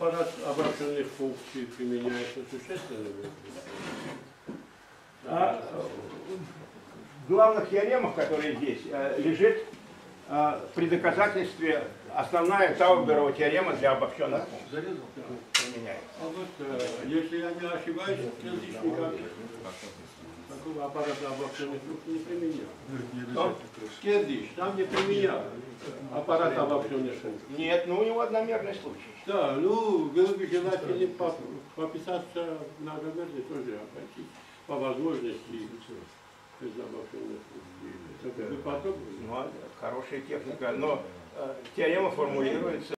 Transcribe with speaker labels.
Speaker 1: аппарат обобщенных функций применяется существенно.
Speaker 2: В главных теоремах, которые здесь, лежит при доказательстве основная Тауберова теорема для обобщенных функций. Применяется.
Speaker 1: А вот, если я не ошибаюсь, Келдиш никак такого аппарата обобщенных функций не применял. Келдиш там не применял аппарат обобщенных функций.
Speaker 2: Нет, ну у него одномерный случай.
Speaker 1: Да, ну, было бы желательно пописаться многомерный тоже обойтись по возможности без обобщенных функций. Это бы подобно.
Speaker 2: Ну, хорошая техника, но теорема формулируется